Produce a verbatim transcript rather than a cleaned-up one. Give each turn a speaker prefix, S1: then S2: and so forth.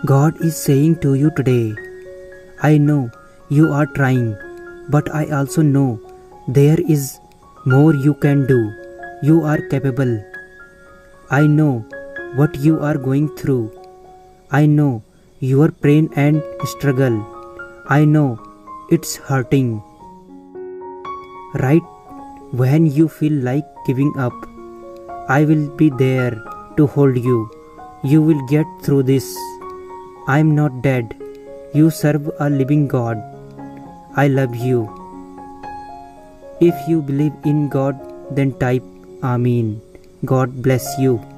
S1: God is saying to you today, I know you are trying, but I also know there is more you can do. You are capable. I know what you are going through. I know your pain and struggle. I know it's hurting. Right when you feel like giving up, I will be there to hold you. You will get through this. I am not dead. You serve a living God. I love you. If you believe in God, then type Amen. God bless you.